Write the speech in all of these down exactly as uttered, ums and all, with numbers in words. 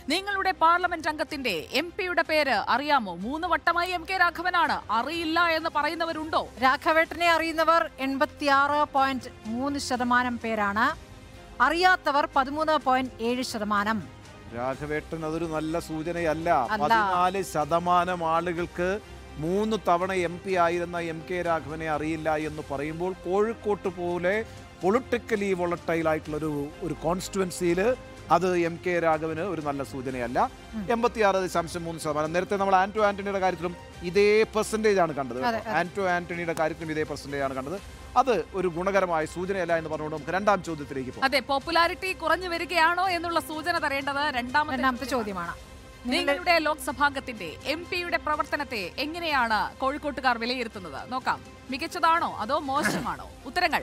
നിങ്ങളുടെ parliament അംഗത്തിന്റെ M പിയുടെ പേര് അറിയാമോ? മൂന്ന് വട്ടമായി എം കെ രാഘവനാണ്. അറിയില്ല എന്ന് പറയുന്നവരുണ്ടോ? രാഘവേട്ടനെ അറിയുന്നവർ എൺപത്തിയാറ് പോയിന്റ് മൂന്ന് ശതമാനം പേരാണ്. അറിയാത്തവർ പതിമൂന്ന് പോയിന്റ് ഏഴ് ശതമാനം. രാഘവേട്ടൻ അതൊരു നല്ല സൂചനയല്ല. പതിനാല് ശതമാനം ആളുകൾക്ക് മൂന്ന് തവണ എം പി ആയിരുന്ന എം കെ രാഘവനെ അറിയില്ല എന്ന് പറയുമ്പോൾ കോഴിക്കോട്ട് പോലെ പൊളിറ്റിക്കലി വോളട്ടൈൽ ആയിട്ടുള്ളൊരു ഒരു കോൺസ്റ്റിറ്റ്യുവൻസിയിൽ അത് എം കെ രാഘവന് ഒരു നല്ല സൂചനയല്ല. എൺപത്തിയാറ് ദശാംശം മൂന്ന് ശതമാനം. നേരത്തെ നമ്മൾ ആന്റോ ആന്റണിയുടെ കാര്യത്തിലും ഇതേ പെർസെൻറ്റേജ് ആണ് കണ്ടത്. ആന്റോ ആന്റണിയുടെ കാര്യത്തിലും ഇതേ പെർസെൻറ്റേജ് ആണ് കണ്ടത്. അത് ഒരു ഗുണകരമായ സൂചനയല്ല എന്ന് പറഞ്ഞുകൊണ്ട് നമുക്ക് രണ്ടാം ചോദ്യത്തിലേക്ക് പോകാം. അതെ, പോപ്പുലാരിറ്റി കുറഞ്ഞു വരികയാണോ എന്നുള്ള സൂചന തരേണ്ടത് രണ്ടാമത്തെ ചോദ്യമാണ്. നിങ്ങളുടെ ലോക്സഭാംഗത്തിന്റെ എം പിയുടെ പ്രവർത്തനത്തെ എങ്ങനെയാണ് കോഴിക്കോട്ടുകാർ വിലയിരുത്തുന്നത്? നോക്കാം. മികച്ചതാണോ അതോ മോശമാണോ? ഉത്തരങ്ങൾ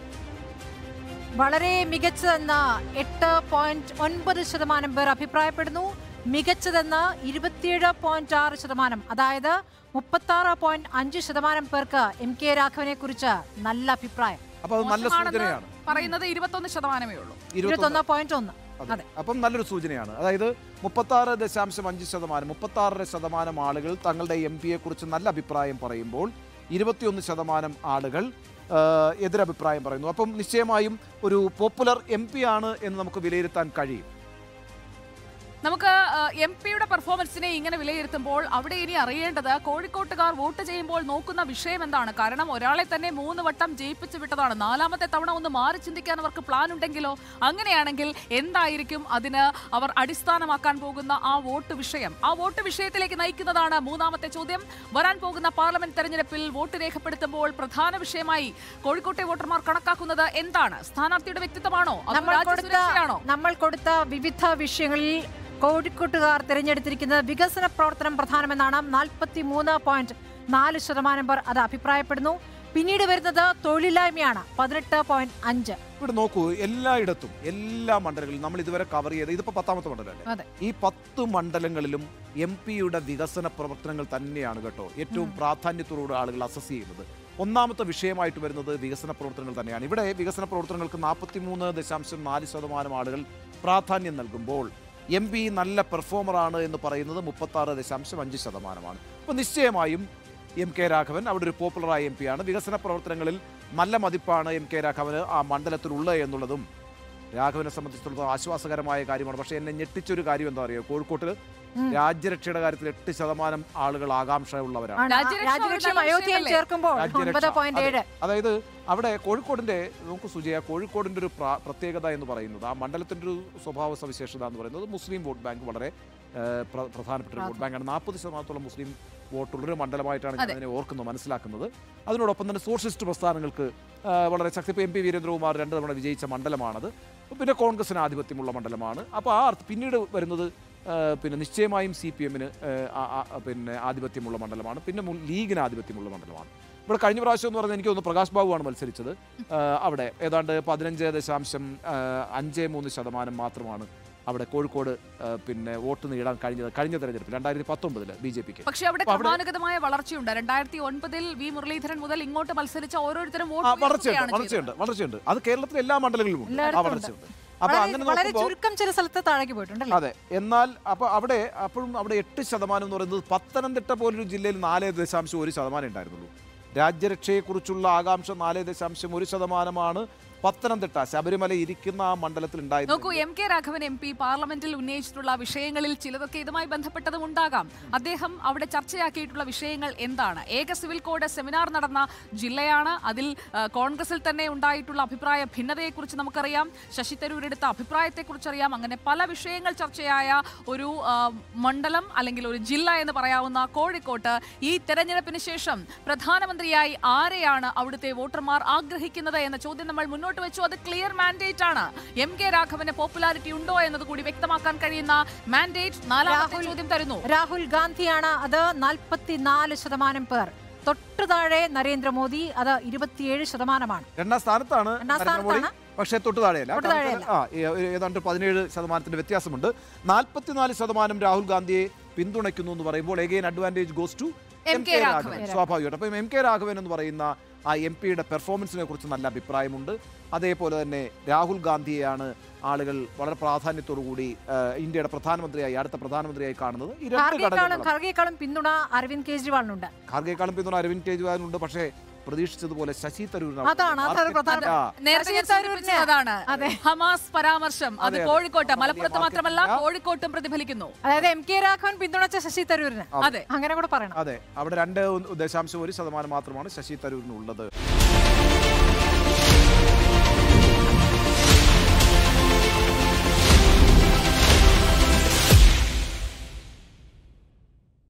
വളരെ മികച്ചതെന്ന് എട്ട് പോയിന്റ് ഒൻപത് ശതമാനം പേർ അഭിപ്രായപ്പെടുന്നു. മികച്ചതെന്ന് ഇരുപത്തിയേഴ് പോയിന്റ് ആറ് ശതമാനം. അതായത് മുപ്പത്തി ആറ് പോയിന്റ് അഞ്ച് ശതമാനം പേർക്ക് എം കെ രാഘവനെ കുറിച്ച് നല്ല അഭിപ്രായം. പറയുന്നത് ഇരുപത്തൊന്ന് ശതമാനമേ ഉള്ളൂ. ഇരുപത്തൊന്ന് പോയിന്റ് ഒന്ന്. അപ്പം നല്ലൊരു സൂചനയാണ്. അതായത് മുപ്പത്തി ആറ് ദശാംശം അഞ്ച് ശതമാനം മുപ്പത്തി ആറ് ശതമാനം ആളുകൾ തങ്ങളുടെ എം പിയെ കുറിച്ച് നല്ല അഭിപ്രായം പറയുമ്പോൾ ഇരുപത്തിയൊന്ന് ശതമാനം ആളുകൾ എതിരഭിപ്രായം പറയുന്നു. അപ്പം നിശ്ചയമായും ഒരു പോപ്പുലർ എം പി ആണ് എന്ന് നമുക്ക് വിലയിരുത്താൻ കഴിയും. നമുക്ക് എം പിയുടെ പെർഫോമൻസിനെ ഇങ്ങനെ വിലയിരുത്തുമ്പോൾ അവിടെ ഇനി അറിയേണ്ടത് കോഴിക്കോട്ടുകാർ വോട്ട് ചെയ്യുമ്പോൾ നോക്കുന്ന വിഷയം എന്താണ്? കാരണം ഒരാളെ തന്നെ മൂന്ന് വട്ടം ജയിപ്പിച്ചു വിട്ടതാണ്. നാലാമത്തെ തവണ ഒന്ന് മാറി ചിന്തിക്കാൻ അവർക്ക് പ്ലാൻ ഉണ്ടെങ്കിലോ? അങ്ങനെയാണെങ്കിൽ എന്തായിരിക്കും അതിന് അവർ അടിസ്ഥാനമാക്കാൻ പോകുന്ന ആ വോട്ട് വിഷയം? ആ വോട്ട് വിഷയത്തിലേക്ക് നയിക്കുന്നതാണ് മൂന്നാമത്തെ ചോദ്യം. വരാൻ പോകുന്ന പാർലമെന്റ് തെരഞ്ഞെടുപ്പിൽ വോട്ട് രേഖപ്പെടുത്തുമ്പോൾ പ്രധാന വിഷയമായി കോഴിക്കോട്ടെ വോട്ടർമാർ കണക്കാക്കുന്നത് എന്താണ്? സ്ഥാനാർത്ഥിയുടെ വ്യക്തിത്വമാണോ? നമ്മൾ കൊടുത്ത വിവിധ വിഷയങ്ങളിൽ കോഴിക്കോട്ടുകാർ തിരഞ്ഞെടുത്തിരിക്കുന്നത് വികസന പ്രവർത്തനം പ്രധാനമെന്നാണ്. നാൽപ്പത്തി മൂന്ന് പോയിന്റ് നാല് ശതമാനം പേർ അത് അഭിപ്രായപ്പെടുന്നു. പിന്നീട് വരുന്നത് തൊഴിലില്ലായ്മയാണ്, പതിനെട്ട് പോയിന്റ് അഞ്ച്. ഇവിടെ നോക്കൂ, എല്ലായിടത്തും എല്ലാ മണ്ഡലങ്ങളിലും നമ്മൾ ഇതുവരെ കവർ ചെയ്ത് ഇതിപ്പോ പത്താമത്തെ മണ്ഡലമല്ലേ, ഈ പത്ത് മണ്ഡലങ്ങളിലും എം പിയുടെ വികസന പ്രവർത്തനങ്ങൾ തന്നെയാണ് കേട്ടോ ഏറ്റവും പ്രാധാന്യത്തോടുകൂടി ആളുകൾ അസസ് ചെയ്യുന്നത്. ഒന്നാമത്തെ വിഷയമായിട്ട് വരുന്നത് വികസന പ്രവർത്തനങ്ങൾ തന്നെയാണ്. ഇവിടെ വികസന പ്രവർത്തനങ്ങൾക്ക് നാൽപ്പത്തി മൂന്ന് ദശാംശം നാല് ശതമാനം ആളുകൾ പ്രാധാന്യം നൽകുമ്പോൾ എം പി നല്ല പെർഫോമറാണ് എന്ന് പറയുന്നത് മുപ്പത്തി ആറ് ദശാംശം അഞ്ച് ശതമാനമാണ്. അപ്പോൾ നിശ്ചയമായും എം കെ രാഘവൻ അവിടെ ഒരു പോപ്പുലറായ എം പി ആണ്. വികസന പ്രവർത്തനങ്ങളിൽ നല്ല മതിപ്പാണ് എം കെ രാഘവന് ആ മണ്ഡലത്തിലുള്ളത് എന്നുള്ളതും രാഘവനെ സംബന്ധിച്ചിടത്തോളം ആശ്വാസകരമായ കാര്യമാണ്. പക്ഷേ എന്നെ ഞെട്ടിച്ചൊരു കാര്യം എന്താ പറയുക, കോഴിക്കോട്ട് രാജ്യരക്ഷയുടെ കാര്യത്തിൽ എട്ട് ശതമാനം ആളുകൾ ആകാംക്ഷ ഉള്ളവരാണ്. അതായത് അവിടെ കോഴിക്കോടിന്റെ നമുക്ക് സുജയ കോഴിക്കോടിന്റെ ഒരു പ്രത്യേകത എന്ന് പറയുന്നത് ആ മണ്ഡലത്തിന്റെ ഒരു സ്വഭാവ സവിശേഷത എന്ന് പറയുന്നത് മുസ്ലിം വോട്ട് ബാങ്ക് വളരെ പ്രധാനപ്പെട്ട ഒരു വോട്ട് ബാങ്കാണ്. നാൽപ്പത് ശതമാനത്തോളം മുസ്ലിം വോട്ടുള്ളൊരു മണ്ഡലമായിട്ടാണ് ഞാൻ അതിനെ ഓർക്കുന്നത്, മനസ്സിലാക്കുന്നത്. അതിനോടൊപ്പം തന്നെ സോഷ്യലിസ്റ്റ് പ്രസ്ഥാനങ്ങൾക്ക് വളരെ ശക്തി. ഇപ്പോൾ എം പി വീരേന്ദ്രകുമാർ രണ്ട് തവണ വിജയിച്ച മണ്ഡലമാണത്. പിന്നെ കോൺഗ്രസിന് ആധിപത്യമുള്ള മണ്ഡലമാണ്. അപ്പോൾ ആ പിന്നീട് വരുന്നത് പിന്നെ നിശ്ചയമായും സി പി എമ്മിന് പിന്നെ ആധിപത്യമുള്ള മണ്ഡലമാണ്. പിന്നെ ലീഗിന് ആധിപത്യമുള്ള മണ്ഡലമാണ്. ഇവിടെ കഴിഞ്ഞ പ്രാവശ്യം എന്ന് പറഞ്ഞാൽ എനിക്ക് തോന്നുന്നു പ്രകാശ് ബാബുവാണ് മത്സരിച്ചത്. അവിടെ ഏതാണ്ട് പതിനഞ്ച് ദശാംശം അഞ്ച് മൂന്ന് ശതമാനം മാത്രമാണ് അവിടെ കോഴിക്കോട് പിന്നെ വോട്ട് നേടാൻ കഴിഞ്ഞത് കഴിഞ്ഞ തെരഞ്ഞെടുപ്പിൽ രണ്ടായിരത്തി പത്തൊമ്പതില് ബി ജെ പിക്ക്. പക്ഷേ അവിടെ ക്രമാനുഗതമായ വളർച്ചയുണ്ട്. രണ്ടായിരത്തി ഒൻപതിൽ വി മുരളീധരൻ മുതൽ ഇങ്ങോട്ട് മത്സരിച്ച ഓരോരുത്തരും വളർച്ചയുണ്ട് വളർച്ചയുണ്ട് വളർച്ചയുണ്ട് അത് കേരളത്തിലെ എല്ലാ മണ്ഡലങ്ങളിലും ഉണ്ട് ആ വളർച്ചയുണ്ട്. അപ്പൊ അങ്ങനെ ചുരുക്കം ചില സ്ഥലത്ത് താഴേക്ക് പോയിട്ടുണ്ട്. അതെ, എന്നാൽ അപ്പൊ അവിടെ അപ്പോഴും അവിടെ എട്ട് ശതമാനം എന്ന് പറയുന്നത് പത്തനംതിട്ട പോലൊരു ജില്ലയിൽ നാല് ദശാംശം ഒരു ശതമാനം ഉണ്ടായിരുന്നുള്ളൂ. രാജ്യരക്ഷയെക്കുറിച്ചുള്ള ആകാംക്ഷ നാല് ദശാംശം ഒരു ശതമാനമാണ് പത്തനംതിട്ട ശബരിമല ഇരിക്കുന്ന ആ മണ്ഡലത്തിൽ ഉണ്ടായിരുന്നു. നോക്കൂ, M K Raghavan M P പാർലമെന്റിൽ ഉന്നയിച്ചിട്ടുള്ള വിഷയങ്ങളിൽ ചിലതൊക്കെ ഇതുമായി ബന്ധപ്പെട്ടതും ഉണ്ടാകാം. അദ്ദേഹം അവിടെ ചർച്ചയാക്കിയിട്ടുള്ള വിഷയങ്ങൾ എന്താണ്? ഏക സിവിൽ കോഡ് സെമിനാർ നടന്ന ജില്ലയാണ്. അതിൽ കോൺഗ്രസിൽ തന്നെ ഉണ്ടായിട്ടുള്ള അഭിപ്രായ ഭിന്നതയെക്കുറിച്ച് നമുക്കറിയാം. ശശി തരൂർ എടുത്ത അഭിപ്രായത്തെക്കുറിച്ച് അറിയാം. അങ്ങനെ പല വിഷയങ്ങൾ ചർച്ചയായ ഒരു മണ്ഡലം അല്ലെങ്കിൽ ഒരു ജില്ല എന്ന് പറയാവുന്ന കോഴിക്കോട്ട് ഈ തെരഞ്ഞെടുപ്പിന് ശേഷം പ്രധാനമന്ത്രിയായി ആരെയാണ് അവിടുത്തെ വോട്ടർമാർ ആഗ്രഹിക്കുന്നത് എന്ന ചോദ്യം നമ്മൾ മുന്നോട്ട് വെച്ചു. അത് ക്ലിയർ മാൻഡേറ്റ് ആണ്. എം കെ രാഘവന് പോപ്പുലാരിറ്റി ഉണ്ടോ എന്നത് കൂടി വ്യക്തമാക്കാൻ കഴിയുന്ന മാൻഡേറ്റ് നാലാമത്തെ ചോദ്യം തരുന്നു. രാഹുൽ ഗാന്ധിയാണ്. അത് നാൽപ്പത്തിനാല് ശതമാനം പേർ. തൊട്ടു താഴെ നരേന്ദ്രമോദി, അത് ഇരുപത്തിയേഴ് ശതമാനമാണ്. രണ്ടാം സ്ഥാനത്താണ് നരേന്ദ്രമോദി, പക്ഷേ തൊട്ടു താഴെയല്ല. ഏതാണ്ട് പതിനേഴ് ശതമാനത്തിന്റെ വ്യത്യാസമുണ്ട്. നാൽപ്പത്തിനാല് ശതമാനം രാഹുൽ ഗാന്ധിയെ പിന്തുണയ്ക്കുന്നു എന്ന് പറയുമ്പോൾ again advantage goes to M K Raghavan. സ്വാഭാവികമായിട്ട് അപ്പം എം കെ രാഘവൻ എന്ന് പറയുന്ന ആ എം പിയുടെ പെർഫോമൻസിനെ കുറിച്ച് നല്ല അഭിപ്രായമുണ്ട്. അതേപോലെ തന്നെ രാഹുൽ ഗാന്ധിയെയാണ് ആളുകൾ വളരെ പ്രാധാന്യത്തോടുകൂടി ഇന്ത്യയുടെ പ്രധാനമന്ത്രിയായി അടുത്ത പ്രധാനമന്ത്രിയായി കാണുന്നത്. ഈ രണ്ട് ഘടകങ്ങളും ഖാർഗെക്കാളും പിന്തുണ അരവിന്ദ് കെജ്രിവാളിനുണ്ട്. ഖാർഗെക്കാളും പിന്തുണ അരവിന്ദ് കെജ്രിവാളിനുണ്ട്. പക്ഷേ പ്രതീക്ഷിച്ചതുപോലെ ശശി തരൂരിനാണ് ഹമാസ് പരാമർശം അത് കോഴിക്കോട്ട് മലപ്പുറത്ത് മാത്രമല്ല കോഴിക്കോട്ടും പ്രതിഫലിക്കുന്നു. അതായത് എം കെ രാഘവൻ പിന്തുണച്ച ശശി തരൂരിന് അതെ അങ്ങനെ കൂടെ പറയണം. അതെ അവിടെ രണ്ട് ദശാംശം ഒരു ശതമാനം മാത്രമാണ് ശശി തരൂരിനുള്ളത്.